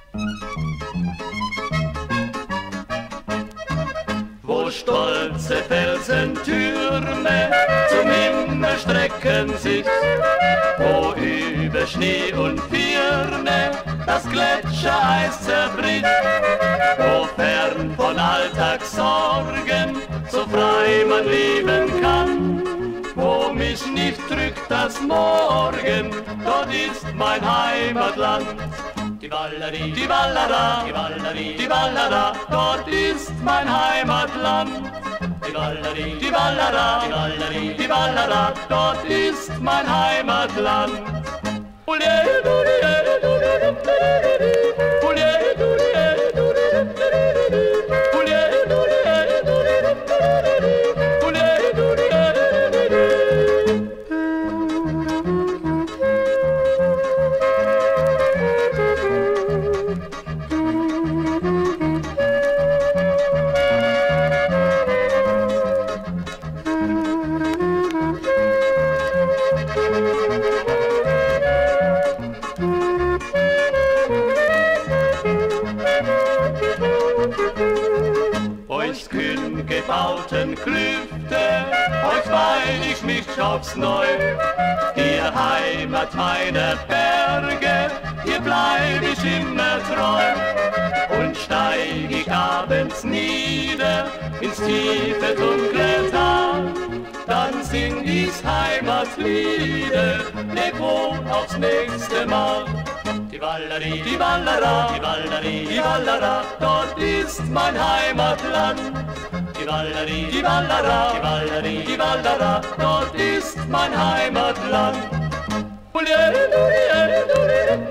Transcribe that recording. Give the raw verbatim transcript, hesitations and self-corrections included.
Wo stolze Felsentürme zum Himmel strecken sich, wo über Schnee und Firne das Gletschereis zerbricht, wo fern von Alltagssorgen so frei man leben kann, wo mich nicht drückt das Morgen, dort ist mein Heimatland. Die Wallari, die Wallada, die Wallari, die Wallada, dort ist mein Heimatland. Die Wallari, die Wallada, die Wallari, die Wallada, dort ist mein Heimatland. Euch kühn gebauten Klüfte, euch weih ich mich aufs Neu. Ihr Heimat meiner Berge, ihr bleib ich immer treu. Und steig ich abends nieder ins tiefe dunkle Tal, dann sing ich's Heimatlieder, leb wohl aufs nächste Mal. Die Wallari, die Wallada, die Wallari, die Wallada, dort ist mein Heimatland. Die Wallari, die Wallada, die Wallari, die Wallada, dort ist mein Heimatland.